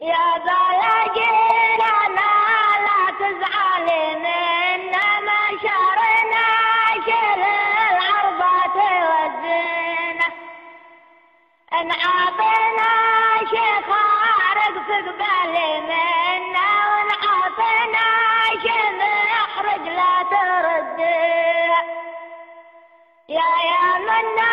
يا بالاجينا لا تزعلي منا ما شرنا شل العرضات والزينة ان عطينا شيخ خارق في قبالي منا وان عطينا شي محرج لا ترديه يا منا